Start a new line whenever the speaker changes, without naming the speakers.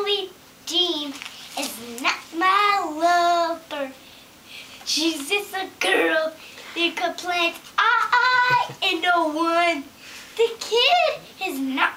Billie Jean is not my lover. She's just a girl that complains, I and no one. The kid is not